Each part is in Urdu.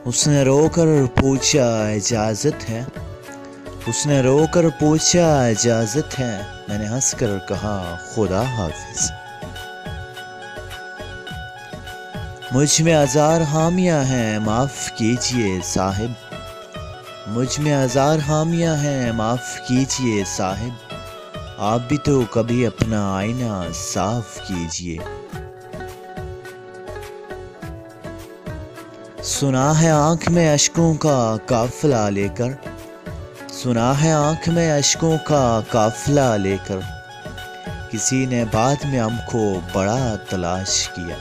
اس نے رو کر پوچھا اجازت ہے، اس نے رو کر پوچھا اجازت ہے، میں نے ہنس کر کہا خدا حافظ۔ مجھ میں ہزار خامیاں ہیں معاف کیجئے صاحب، مجھ میں ہزار خامیاں ہیں معاف کیجئے صاحب، آپ بھی تو کبھی اپنا آئینہ صاف کیجئے۔ سنا ہے آنکھ میں اشکوں کا قافلہ لے کر، سنا ہے آنکھ میں اشکوں کا قافلہ لے کر، کسی نے بعد میں ہم کو بڑا تلاش کیا۔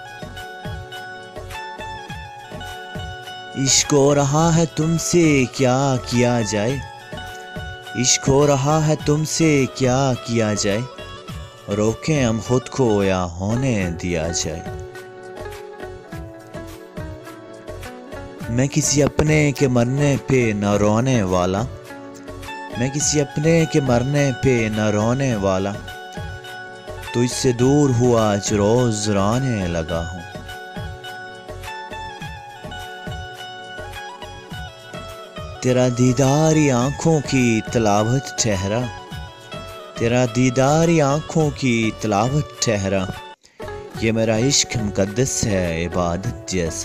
عشق ہو رہا ہے تم سے کیا کیا جائے، عشق ہو رہا ہے تم سے کیا کیا جائے، روکیں ہم خود کو یا ہونے دیا جائے۔ میں کسی اپنے کے مرنے پہ نہ رونے والا، میں کسی اپنے کے مرنے پہ نہ رونے والا، تجھ سے دور ہوا آج روز رونے لگا ہوں۔ تیرا دیدار ہی آنکھوں کی تلاوت ٹھہرا، تیرا دیدار ہی آنکھوں کی تلاوت ٹھہرا، یہ میرا عشق مقدس ہے عبادت جیسا۔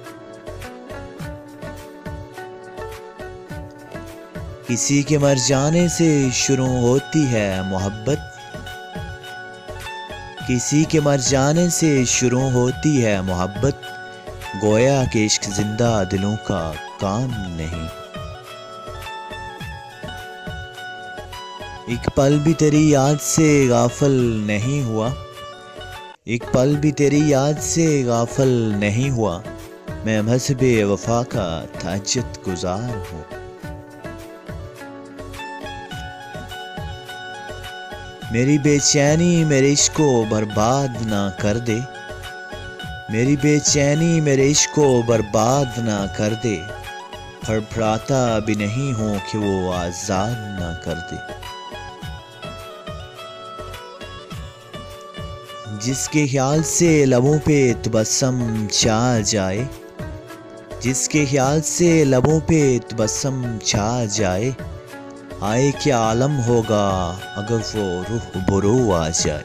کسی کے مر جانے سے شروع ہوتی ہے محبت، کسی کے مر جانے سے شروع ہوتی ہے محبت، گویا کہ عشق زندہ دلوں کا کام نہیں۔ ایک پل بھی تیری یاد سے غافل نہیں ہوا، ایک پل بھی تیری یاد سے غافل نہیں ہوا، میں مذہب وفا کا تہجد گزار ہوں۔ میری بے چینی میرے عشق کو برباد نہ کر دے، میری بے چینی میرے عشق کو برباد نہ کر دے، پھڑپھڑاتا بھی نہیں ہوں کہ وہ آزاد نہ کر دے۔ جس کے خیال سے لبوں پہ تبسم چھا جائے، جس کے خیال سے لبوں پہ تبسم چھا جائے، آئے کیا عالم ہوگا اگر وہ روح برو آ جائے۔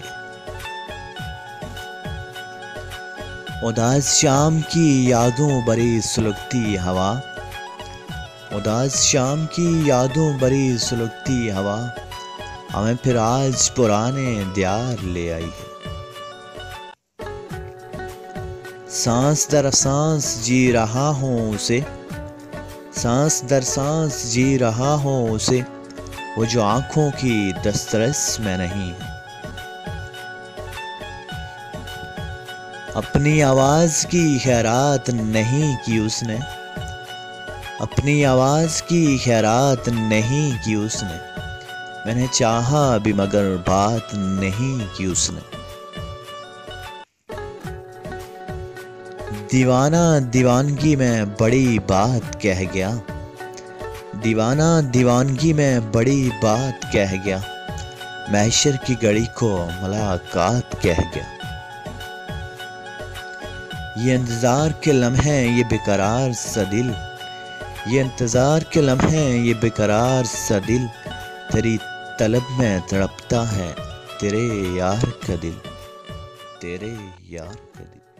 اداس شام کی یادوں بری سلگتی ہوا، اداس شام کی یادوں بری سلگتی ہوا، ہمیں پھر آج پرانے دیار لے آئی ہے۔ سانس در سانس جی رہا ہوں اسے، سانس در سانس جی رہا ہوں اسے، وہ جو آنکھوں کی دسترس میں نہیں ہے۔ اپنی آواز کی خیرات نہیں کی اس نے، اپنی آواز کی خیرات نہیں کی اس نے، میں نے چاہا بھی مگر بات نہیں کی اس نے۔ دیوانہ دیوانگی میں بڑی بات کہہ گیا، دیوانہ دیوانگی میں بڑی بات کہہ گیا، محشر کی گھڑی کو ملاقات کہہ گیا۔ یہ انتظار کے لمحے یہ بے قرار سا دل، یہ انتظار کے لمحے یہ بے قرار سا دل، تیری طلب میں تڑپتا ہے تیرے یار کا دل، تیرے یار کا دل۔